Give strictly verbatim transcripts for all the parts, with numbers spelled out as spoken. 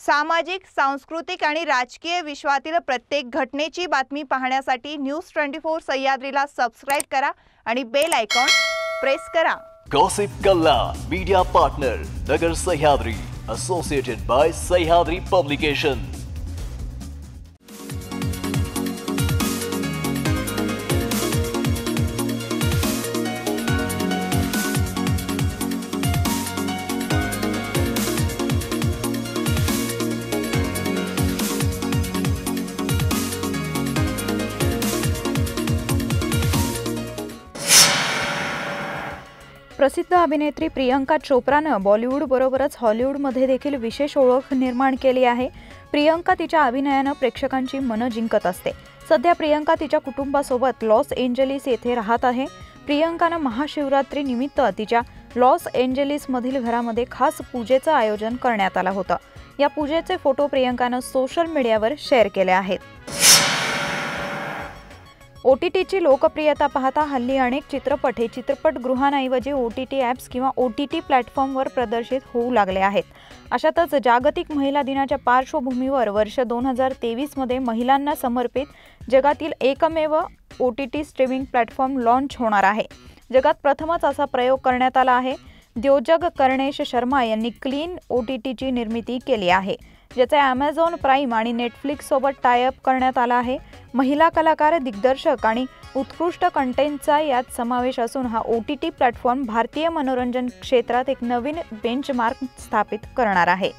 सामाजिक, सांस्कृतिक आणि राजकीय विश्वातील प्रत्येक घटनेची बातमी पाहण्यासाठी न्यूज ट्वेंटी फोर सह्याद्रीला सबस्क्राइब करा आणि बेल आयकॉन प्रेस करा। गॉसिप कल्ला media partner Nagar Sahyadri associated by Sahyadri publication। प्रसिद्ध अभिनेत्री प्रियंका चोप्रानं बॉलिवूड बरोबरच हॉलिवूडमध्ये देखील विशेष ओळख निर्माण केली आहे। प्रियंका तिच्या अभिनयानं प्रेक्षकांची मनं जिंकत असते। सध्या प्रियंका तिच्या कुटुंबासोबत लॉस एंजेलिस येथे राहत आहे। प्रियंकानं महाशिवरात्री निमित्त तिच्या लॉस एंजेलिसमधील घरामध्ये खास पूजेचं आयोजन करण्यात आलं होतं। या पूजेचे फोटो प्रियंकानं सोशल मीडियावर शेअर केले आहेत। ओटीटीची लोकप्रियता पाहता हल्ली अनेक चित्रपट हे चित्रपटगृहांऐवजी ओटीटी ॲप्स किंवा ओटीटी प्लॅटफॉर्मवर प्रदर्शित होऊ लागले आहेत। अशातच जागतिक महिला दिनाच्या पार्श्वभूमीवर वर्ष दोन हजार तेवीस मध्ये महिलांना समर्पित जगातील एकमेव ओटीटी स्ट्रीमिंग प्लॅटफॉर्म लॉन्च होणार आहे। जगात प्रथमच असा प्रयोग करण्यात आला आहे। उद्योजक कर्णेश शर्मा यांनी क्लीन ओटीटीची निर्मिती केली आहे, ज्याचे अमेझॉन प्राईम आणि नेटफ्लिक्स सोबत टाय अप करण्यात आला आहे। महिला कलाकार, दिग्दर्शक आणि उत्कृष्ट कंटेंटचा यात समावेश असून हा ओटीटी प्लॅटफॉर्म भारतीय मनोरंजन क्षेत्रात एक नवीन बेंचमार्क स्थापित करणार आहे।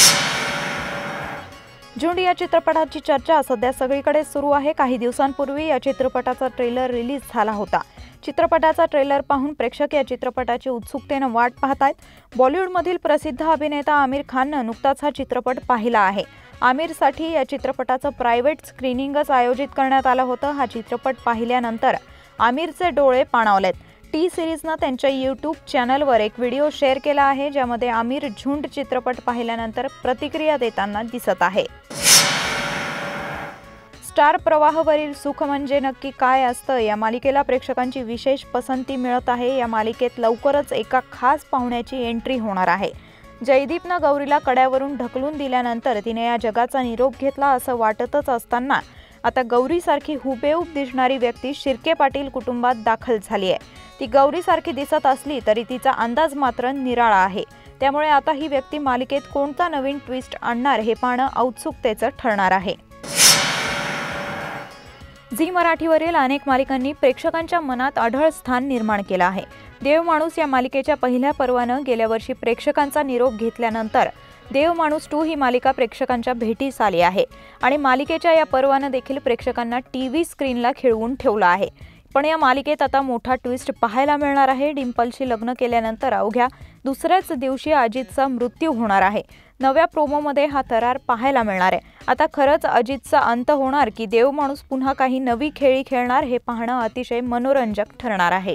झुंड या चित्रपटाची चर्चा सध्या सगळीकडे सुरू आहे। काही दिवसांपूर्वी या चित्रपटाचा ट्रेलर रिलीज झाला होता। चित्रपटाचा ट्रेलर पाहून प्रेक्षक या चित्रपटाची उत्सुकतेने वाट पाहतायत। बॉलिवूडमधील प्रसिद्ध अभिनेता आमिर खाननं नुकताच हा चित्रपट पाहिला आहे। आमिरसाठी या चित्रपटाचं प्रायव्हेट स्क्रीनिंगच आयोजित करण्यात आलं होतं। हा चित्रपट पाहिल्यानंतर आमिरचे डोळे पाणावलेत। टी सिरीजनं त्यांच्या यूट्यूब चॅनलवर एक व्हिडिओ शेअर केला आहे, ज्यामध्ये आमिर झुंड चित्रपट पाहिल्यानंतर प्रतिक्रिया देताना दिसत आहे। स्टार प्रवाहवरील सुख म्हणजे नक्की काय असतं या मालिकेला प्रेक्षकांची विशेष पसंती मिळत आहे। या मालिकेत लवकरच एका खास पाहुण्याची एंट्री होणार आहे। जयदीपनं गौरीला कड्यावरून ढकलून दिल्यानंतर तिने या जगाचा निरोप घेतला असं वाटतच असताना आता गौरीसारखी हुबेहूब दिसणारी व्यक्ती शिर्के पाटील कुटुंबात दाखल झाली आहे। ती गौरीसारखी दिसत असली तरी तिचा अंदाज मात्र निराळा आहे। त्यामुळे आता ही व्यक्ती मालिकेत कोणता नवीन ट्विस्ट आणणार हे पाहणं औत्सुकतेचं ठरणार आहे। झी मराठीवरील अनेक मालिकांनी प्रेक्षकांच्या मनात अढळ स्थान निर्माण केलं आहे। देव माणूस या मालिकेच्या पहिल्या पर्वानं गेल्या वर्षी प्रेक्षकांचा निरोप घेतल्यानंतर देव माणूस टू ही मालिका प्रेक्षकांच्या भेटीस आली आहे आणि मालिकेच्या या पर्वानं देखील प्रेक्षकांना टीव्ही स्क्रीनला खिळवून ठेवलं आहे। पण या मालिकेत आता मोठा ट्विस्ट पाहायला मिळणार आहे। डिंपलशी लग्न केल्यानंतर अवघ्या दुसऱ्याच दिवशी अजितचा मृत्यू होणार आहे। नव्या प्रोमोमध्ये हा थरार पाहायला मिळणार आहे। आता खरंच अजितचा अंत होणार की देव माणूस पुन्हा काही नवी खेळी खेळणार हे पाहणं अतिशय मनोरंजक ठरणार आहे।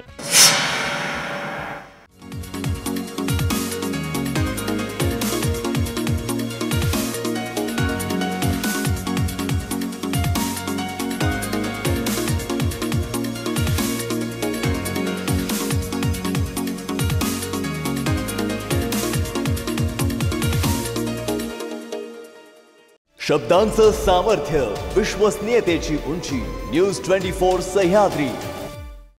शब्दांचं सामर्थ्य, विश्वसनीयतेची उंची। News twenty four Sahyadri.